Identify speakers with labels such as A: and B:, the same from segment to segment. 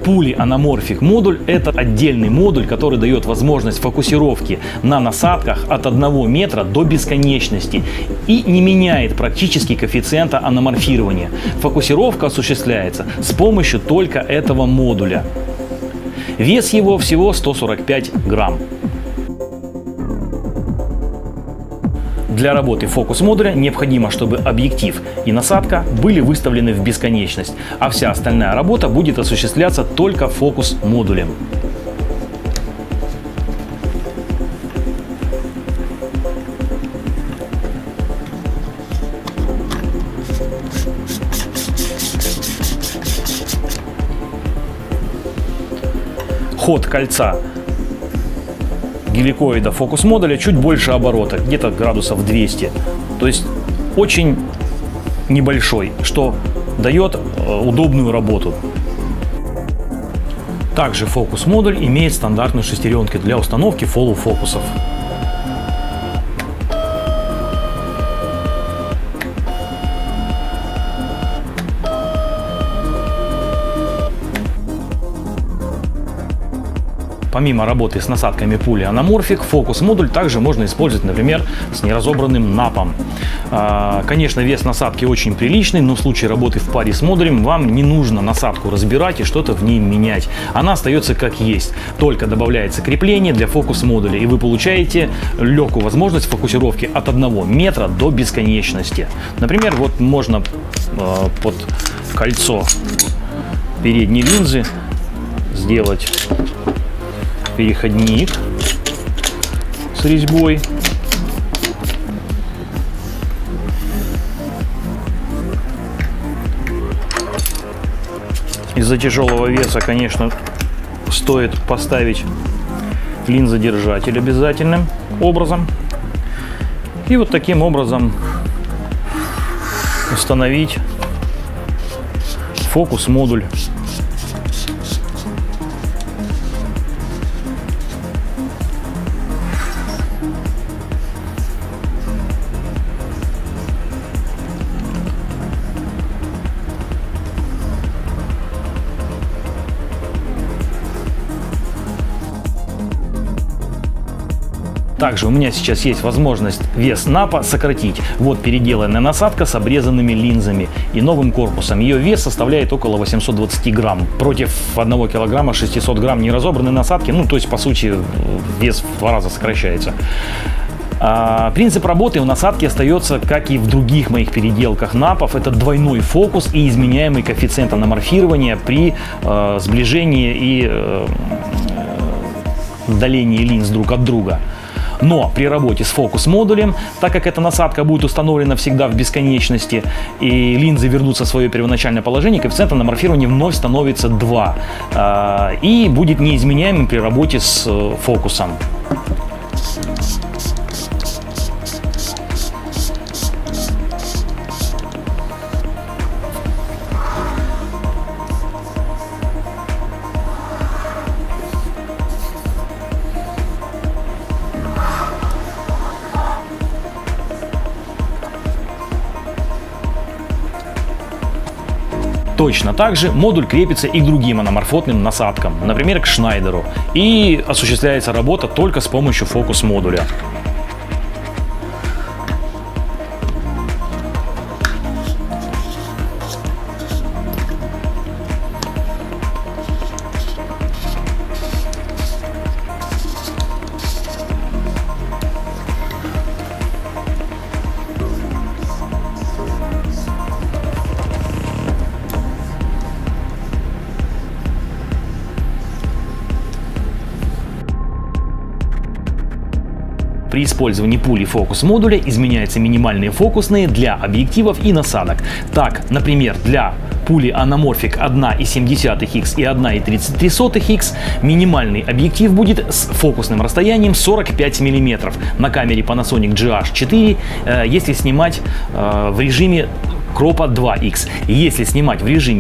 A: Pulley Anamorphic модуль – это отдельный модуль, который дает возможность фокусировки на насадках от 1 метра до бесконечности и не меняет практически коэффициента анаморфирования. Фокусировка осуществляется с помощью только этого модуля. Вес его всего 145 грамм. Для работы фокус-модуля необходимо, чтобы объектив и насадка были выставлены в бесконечность, а вся остальная работа будет осуществляться только фокус-модулем. Ход кольца геликоида фокус-модуля чуть больше оборота, где-то градусов 200. То есть очень небольшой, что дает удобную работу. Также фокус-модуль имеет стандартные шестеренки для установки фоллоу-фокусов. Помимо работы с насадками Pulley Anamorphic, фокус-модуль также можно использовать, например, с неразобранным напом. Конечно, вес насадки очень приличный, но в случае работы в паре с модулем вам не нужно насадку разбирать и что-то в ней менять. Она остается как есть, только добавляется крепление для фокус-модуля, и вы получаете легкую возможность фокусировки от 1 метра до бесконечности. Например, вот можно под кольцо передней линзы сделать переходник с резьбой. Из-за тяжелого веса, конечно, стоит поставить линзодержатель обязательным образом. И вот таким образом установить фокус-модуль. Также у меня сейчас есть возможность вес напа сократить. Вот переделанная насадка с обрезанными линзами и новым корпусом. Ее вес составляет около 820 грамм. Против 1 килограмма 600 грамм неразобранной насадки. Ну, то есть, по сути, вес в 2 раза сокращается. Принцип работы у насадки остается, как и в других моих переделках напов. Это двойной фокус и изменяемый коэффициент анаморфирования при сближении и удалении линз друг от друга. Но при работе с фокус-модулем, так как эта насадка будет установлена всегда в бесконечности и линзы вернутся в свое первоначальное положение, коэффициент анаморфирования вновь становится 2 и будет неизменяемым при работе с фокусом. Точно так же модуль крепится и к другим анаморфотным насадкам, например, к Шнайдеру, и осуществляется работа только с помощью фокус-модуля. При использовании Pulley фокус-модуля изменяются минимальные фокусные для объективов и насадок. Так, например, для Pulley Anamorphic 1,7х и 1,33х минимальный объектив будет с фокусным расстоянием 45 мм на камере Panasonic GH4, если снимать в режиме кропа 2х. Если снимать в режиме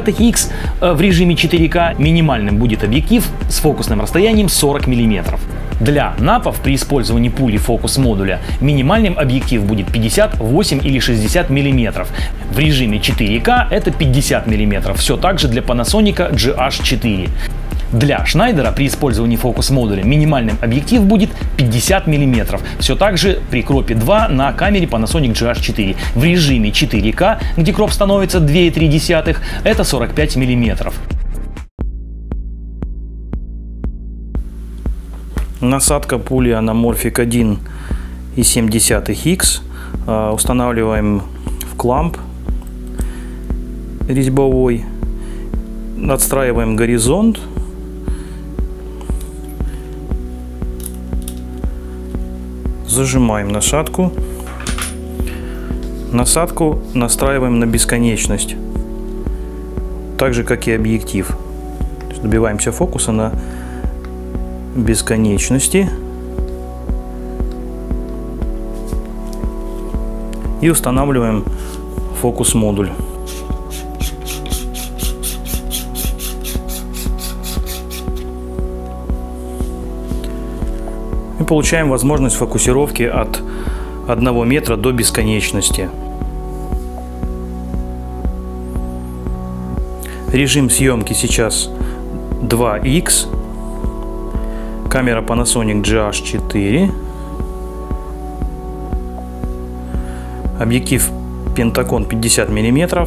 A: 2,3х в режиме 4К, минимальным будет объектив с фокусным расстоянием 40 мм. Для напов при использовании пули фокус-модуля минимальным объектив будет 58 или 60 мм. В режиме 4К это 50 мм. Все так же для Panasonic GH4. Для Шнайдера при использовании фокус-модуля минимальным объектив будет 50 мм. Все так же при кропе 2 на камере Panasonic GH4. В режиме 4К, где кроп становится 2,3, это 45 мм.
B: Насадка пули анаморфик 1,7X. Устанавливаем в кламп резьбовой. Отстраиваем горизонт. Зажимаем насадку. Насадку настраиваем на бесконечность, так же как и объектив. Добиваемся фокуса на бесконечности и устанавливаем фокус-модуль. И получаем возможность фокусировки от 1 метра до бесконечности. Режим съемки сейчас 2х. Камера Panasonic GH4. Объектив Pentacon 50 мм.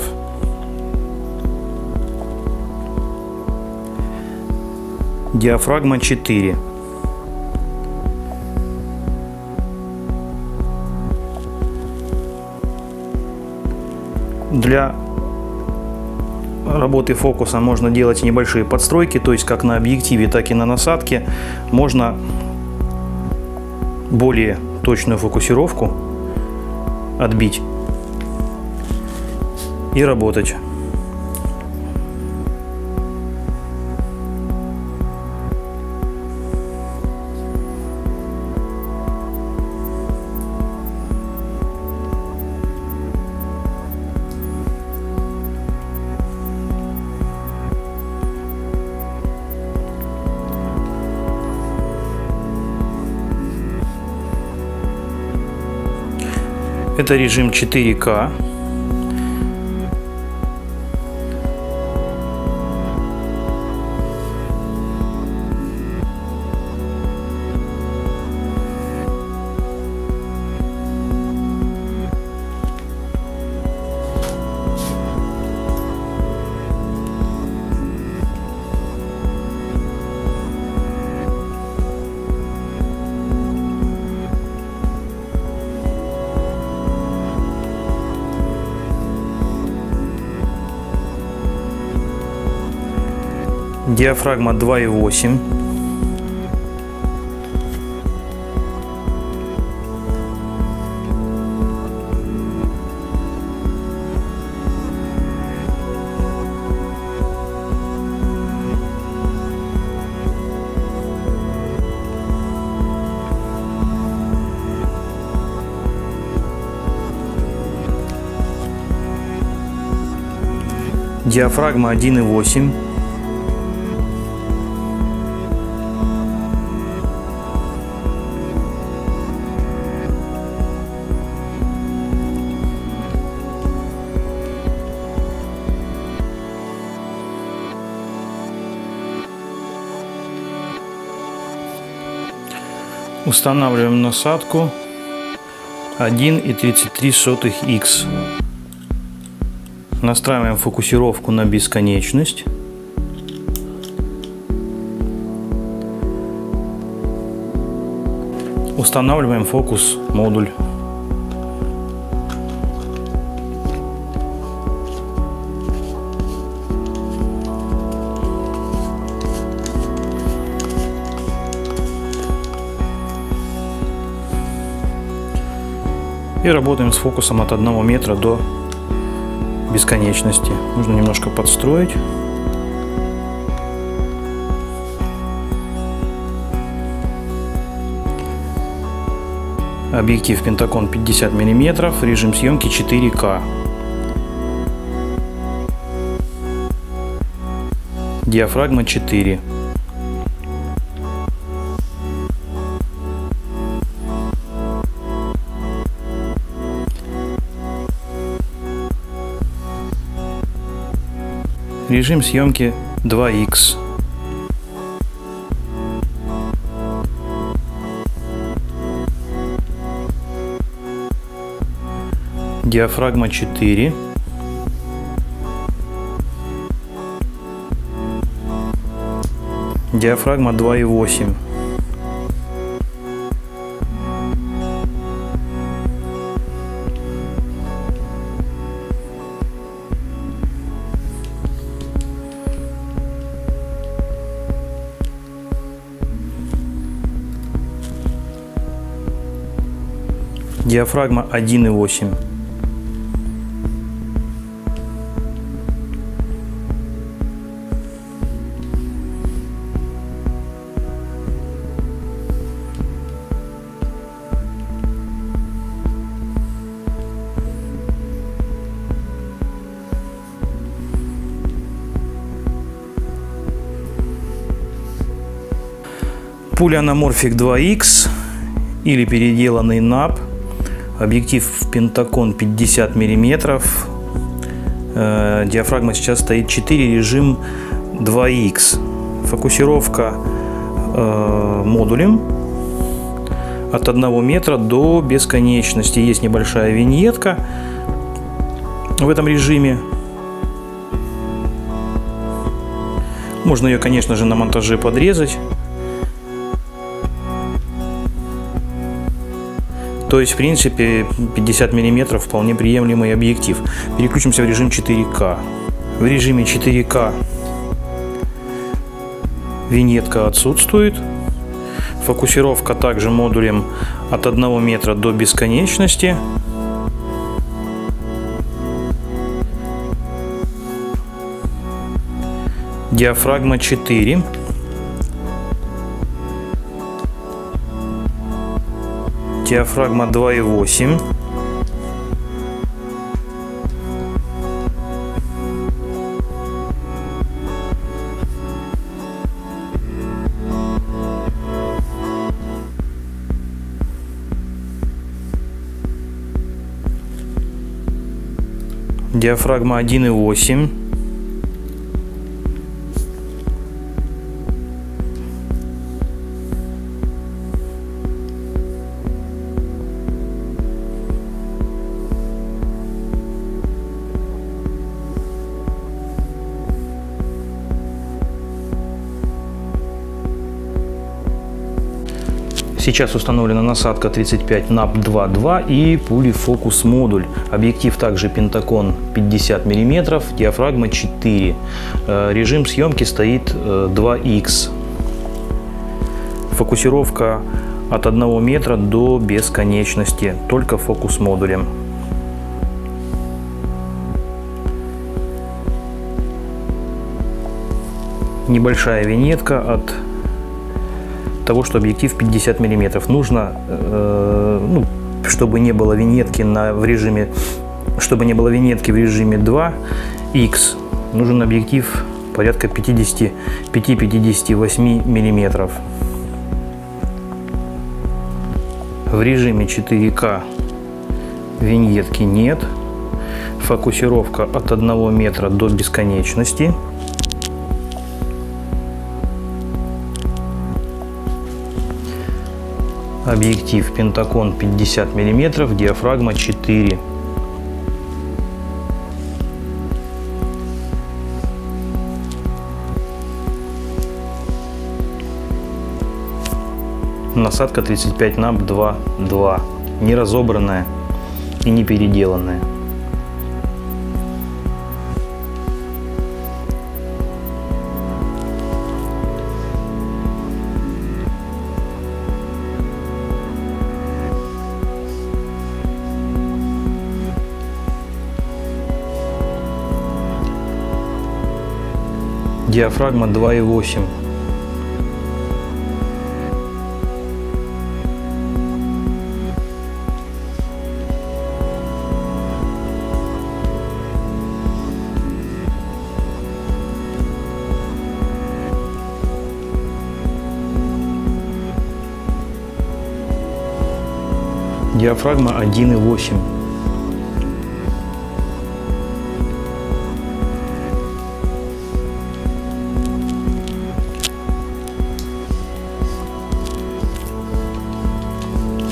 B: Диафрагма 4. Для работы фокуса можно делать небольшие подстройки, то есть как на объективе, так и на насадке. Можно более точную фокусировку отбить и работать. Это режим 4К. Диафрагма 2,8. Диафрагма 1,8. Устанавливаем насадку 1,33X. Настраиваем фокусировку на бесконечность. Устанавливаем фокус-модуль. И работаем с фокусом от 1 метра до бесконечности. Нужно немножко подстроить. Объектив Pentacon 50 мм, режим съемки 4К. Диафрагма 4. Режим съемки 2х. Диафрагма 4. Диафрагма 2,8. Диафрагма 1,8. Пуля Anamorphic 2X или переделанный NAP. Объектив Pentagon 50 мм. Диафрагма сейчас стоит 4, режим 2X. Фокусировка модулем от 1 метра до бесконечности. Есть небольшая виньетка в этом режиме. Можно ее, конечно же, на монтаже подрезать. То есть, в принципе, 50 мм вполне приемлемый объектив. Переключимся в режим 4К. В режиме 4К виньетка отсутствует. Фокусировка также модулем от 1 метра до бесконечности. Диафрагма 4. Диафрагма 2,8. Диафрагма 1,8.
A: Сейчас установлена насадка 35 NAP 2.2 и пулефокус модуль. Объектив также Pentagon 50 мм, диафрагма 4. Режим съемки стоит 2х. Фокусировка от 1 метра до бесконечности, только фокус модулем. Небольшая виньетка от того, что объектив 50 мм. Нужно, чтобы не было виньетки в режиме 2х, нужен объектив порядка 55-58 мм. В режиме 4К виньетки нет. Фокусировка от 1 метра до бесконечности. Объектив Pentagon 50 мм, диафрагма 4. Насадка 35 NAP 2.2. Не разобранная и не переделанная. Диафрагма 2,8. Диафрагма 1,8.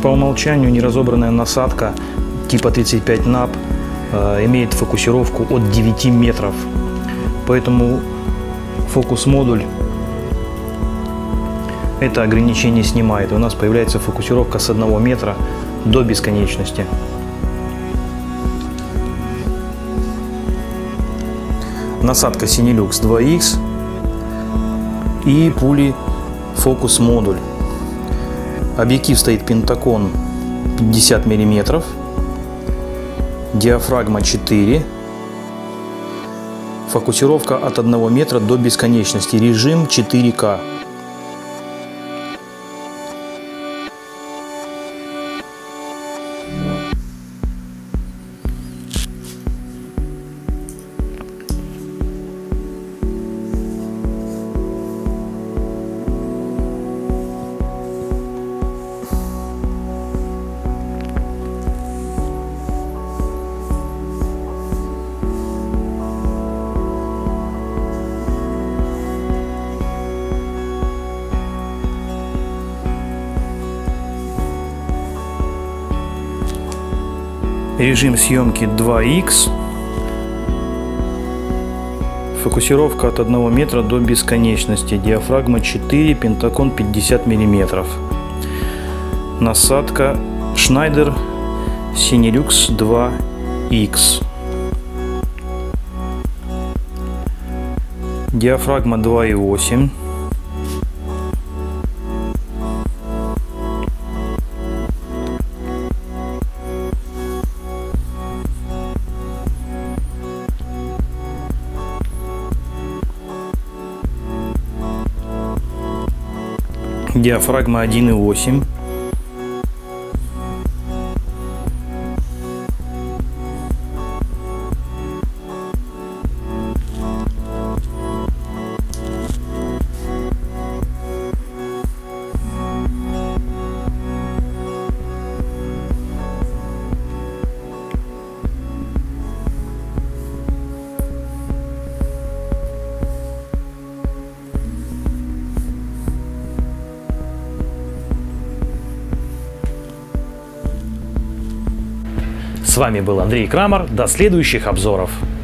B: По умолчанию неразобранная насадка типа 35 НАП имеет фокусировку от 9 метров. Поэтому фокус-модуль это ограничение снимает. И у нас появляется фокусировка с 1 метра до бесконечности. Насадка Cinelux 2X и пули фокус-модуль. Объектив стоит Pentagon 50 мм, диафрагма 4, фокусировка от 1 метра до бесконечности, режим 4К. Режим съемки 2X. Фокусировка от 1 метра до бесконечности. Диафрагма 4, Pentagon 50 мм. Насадка Schneider Cinelux 2X. Диафрагма 2,8. Диафрагма 1,8.
A: С вами был Андрей Крамер. До следующих обзоров.